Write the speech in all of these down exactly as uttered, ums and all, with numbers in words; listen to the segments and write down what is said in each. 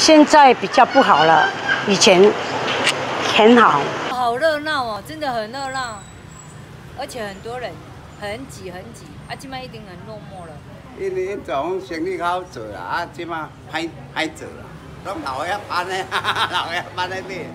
现在比较不好了，以前很好。 好热闹哦，真的很热闹，而且很多人，很挤很挤，啊，今麦一定很落寞了。 因为种生意较好做啦，啊，即马歹歹做啦，拢老遐班的，老遐班的买。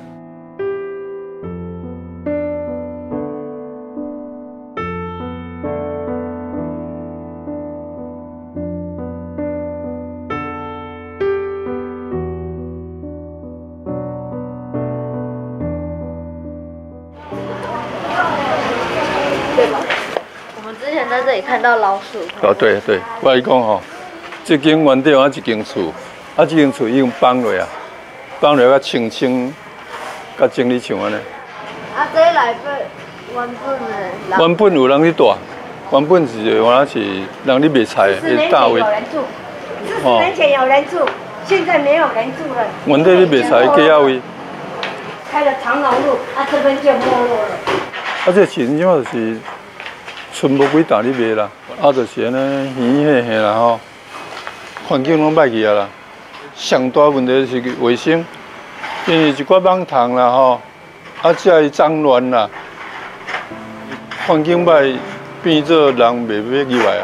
我们之前在这里看到老鼠。 哦，对对，我跟你讲吼，这间原地啊一间厝，啊这间厝已经放落啊，放落甲清清，甲整理像安尼。 啊，这内底原本的。 原本有人去住，原本是原来是人咧卖菜的大位。 有人住，四十年前有人住，现在没有人住了。 原地咧卖菜的价位。 开了长隆路，啊这边就没落了。 啊，这钱即马就是剩无几担咧卖啦，啊，就是安尼圆嘿嘿啦吼，环境拢歹去啊啦。上大问题是卫生，因为一寡蠓虫啦吼，啊，遮伊脏乱啦，环境歹变做人袂要入来啊。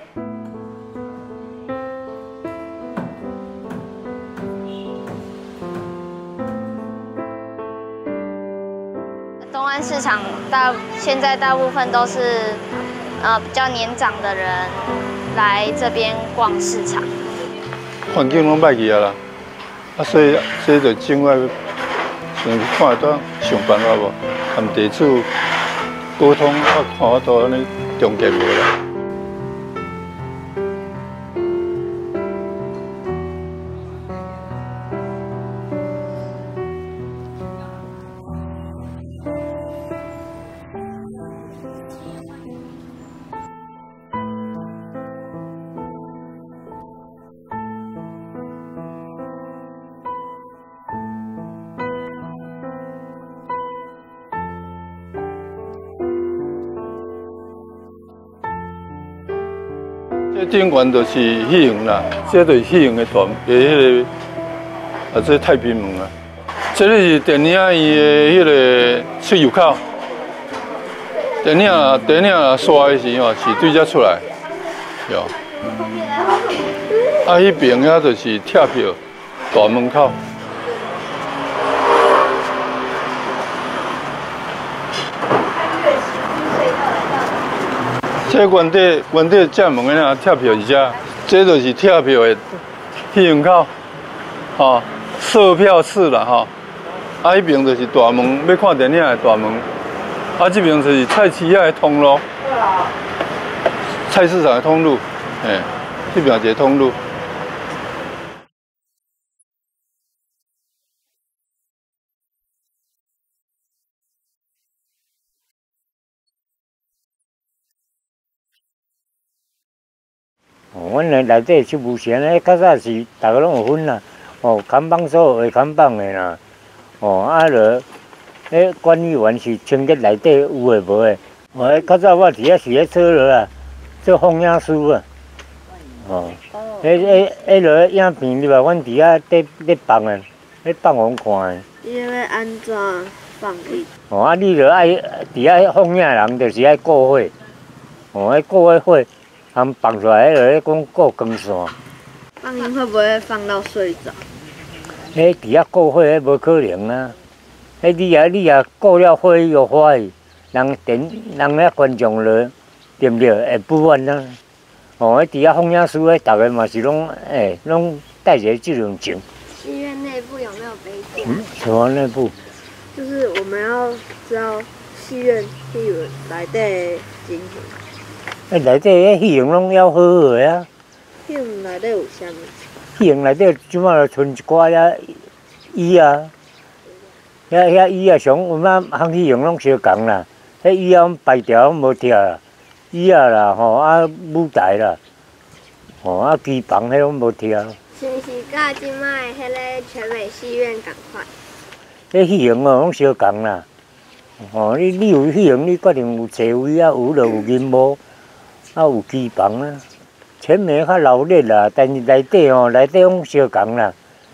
东安市场大现在大部分都是呃比较年长的人来这边逛市场。 环境拢歹去啊啦，啊所以所以就政府先看下当想办法无，含地主沟通啊，看法度安尼中间无啦。 这顶悬就是喜营啦，这就是喜营的大的迄个，啊，这太平门啊。这个是电影院的迄个出入口。电影啊，电影啊，刷的时候是对遮出来，哟。啊，迄边啊就是贴票大门口。 这原地原地正门的啊，贴票是遮，这就是贴票的戏院口，吼，售票室啦，吼。啊，迄边就是大门，要看电影的大门。啊，这边就是菜市仔的通路，菜市场的通路，嘿，这边一个通路。 哦，阮内内底是务前诶，较早是逐个拢有分啦。哦，看榜所有看榜诶啦。哦，啊落，迄管理员是清洁内底有诶无诶。哦，迄较早我伫遐是咧做落啦，做放映师啊。哦，迄迄迄落影片对吧？阮伫遐咧咧放诶，咧放互看诶。 你要安怎放去？ 哦，啊，你着爱伫遐放映人，就是爱顾火。哦，爱顾迄火。 他们放出来，迄个咧讲顾光线。 放映会不会放到睡着？ 迄伫遐顾火，迄无可能啊！迄你啊，你啊顾了火又欢喜，人电人遐观众了，对不对？会不安啊！哦，迄伫遐放映室，迄逐个嘛是拢诶，拢带着这种情。 戏院内部有没有杯垫？ 嗯，什么内部？ 就是我们要知道戏院戏院内底的情形。 诶，内底迄戏用拢要好好个啊。 戏院内底有啥物？ 戏用内底即马就剩一寡遐椅啊，遐遐椅啊，上有哪行戏用拢相共啦。迄椅啊，排条拢无拆啦，椅啊啦吼啊舞台啦，吼啊机房迄拢无拆。 是毋是甲即摆迄个全美戏院共款？ 迄戏用哦拢相共啦。吼，你你有戏用，你决定有座位啊，有就有银幕。 啊，有机房啊，全美较闹热啦，但是内底吼，内底拢相共啦，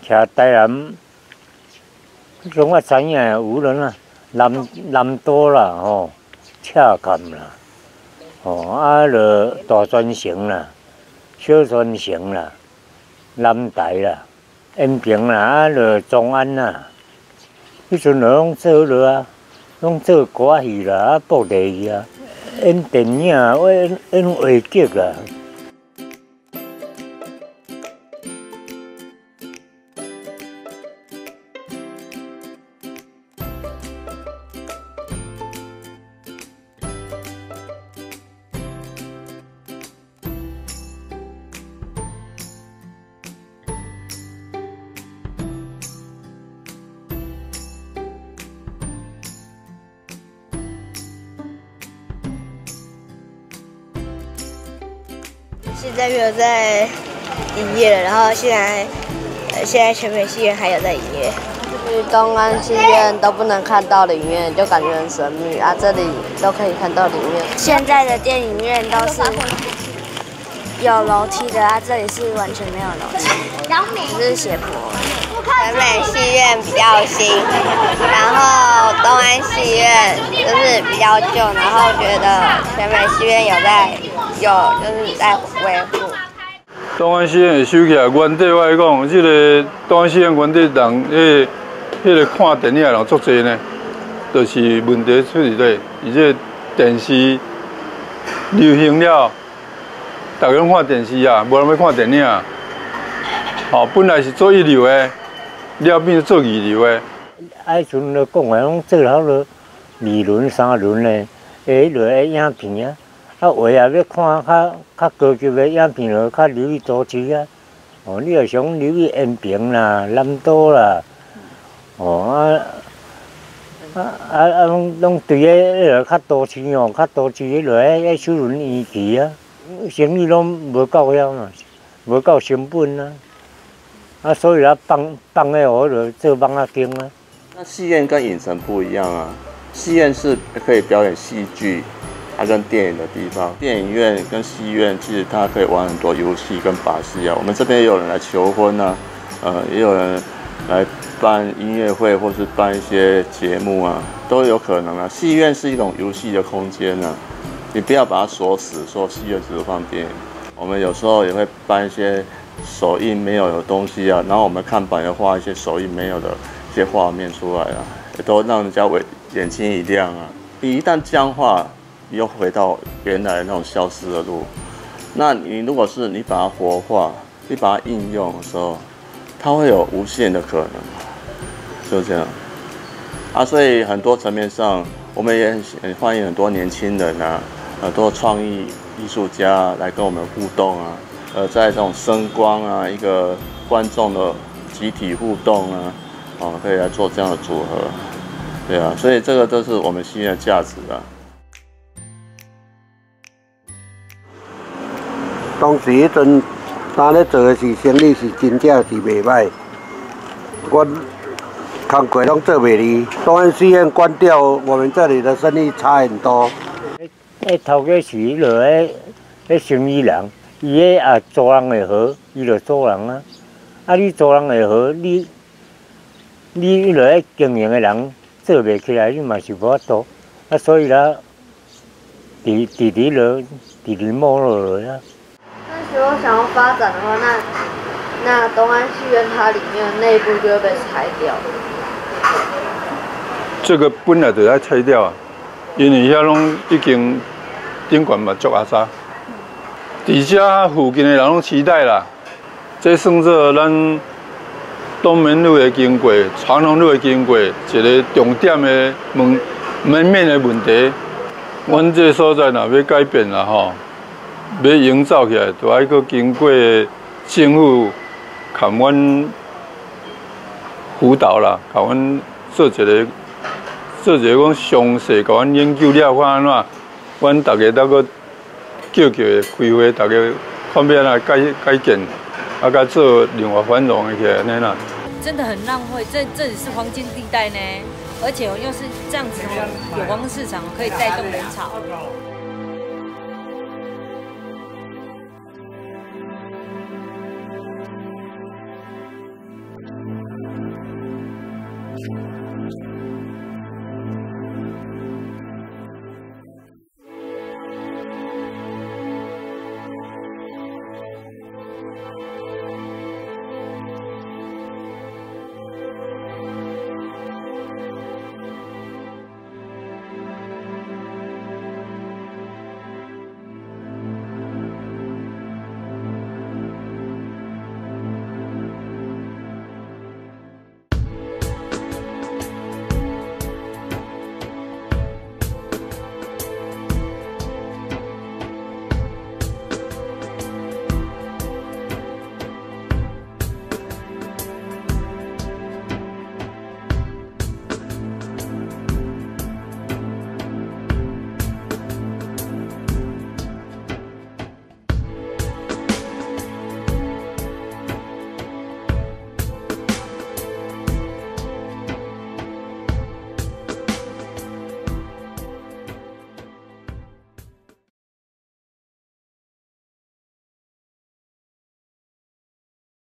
徛台南，种我知影有人啊，南南都啦，吼，赤坎啦，吼啊，落大专城啦，小专城啦，南台啦，延平啦，啊，落中安啦，迄阵拢做落啊，拢做歌戏啦，啊，布袋戏啊，演电影啊，演演话剧啊。 现在没有在营业了，然后现在，呃，现在全美戏院还有在营业。 去东安戏院都不能看到里面，就感觉很神秘啊。这里都可以看到里面。 现在的电影院都是有楼梯的啊，这里是完全没有楼梯，只是斜坡。 全美戏院比较新，然后东安戏院就是比较旧，然后觉得全美戏院有在有就是在维护。 东安戏院收起来，原底我来讲，这个东安戏院原底人，迄、那个、迄个看电影的人足侪呢，就是问题出伫咧，而且电视流行了，大家拢看电视啊，无人要看电影。哦，本来是做一流的。 了变做二流的， 啊，阵咧讲诶，拢做好了二轮、三轮的，下落个影片啊，啊，话也要看较较高级的影片咯，较留意都市啊。哦，你要想留意延平啦、南都啦，哦啊啊啊啊，拢拢对个迄个较都市哦，较都市迄落迄首轮延期啊，生意拢无够了嘛，无够成本啊。 啊，所以他放放在我的这帮他听啊。 那戏院跟影城不一样啊，戏院是可以表演戏剧，它跟电影的地方。电影院跟戏院其实它可以玩很多游戏跟把戏啊。我们这边也有人来求婚啊，呃，也有人来办音乐会或是办一些节目啊，都有可能啊。戏院是一种游戏的空间啊，你不要把它锁死，说戏院只放电影。我们有时候也会办一些。 手印没有的东西啊，然后我们看板要画一些手印没有的一些画面出来啊，也都让人家为眼睛一亮啊。你一旦僵化，你又回到原来那种消失的路。那你如果是你把它活化，你把它应用的时候，它会有无限的可能，就这样啊。所以很多层面上，我们也很欢迎很多年轻人啊，很多创意艺术家来跟我们互动啊。 呃，在这种声光啊，一个观众的集体互动啊，哦，可以来做这样的组合，对啊，所以这个都是我们戏院的价值啊。 当时迄阵，咱咧做的是生意是真正是袂歹，我工课拢做袂离。东安戏院关掉，我们这里的生意差很多。 迄头家是迄落迄迄生意人。 伊个也做人会好，伊就做人啊。啊，你做人会好，你你落咧经营的人做袂起来，你嘛是无法度。啊，所以啦，伫伫伫落，伫伫没落落啊。 那如果想要发展的话，那那东安戏院它里面的内部就会被拆掉。 这个本来就要拆掉啊，因为遐拢已经顶悬嘛足阿早。 伫遮附近的人拢期待啦，这算作咱东门路的经过、长隆路的经过，一个重点的门门面的问题。阮这所在若要改变啦吼，要营造起来，就爱搁经过政府，甲阮辅导啦，甲阮做一个做一个讲详细，甲阮研究了看安怎，阮大家再搁。 叫叫的开会，大家看要安怎改改建，啊，甲做另外繁荣的起来安尼啦。 真的很浪费，这这里是黄金地带呢，而且又是这样子的有光市场，可以带动人潮。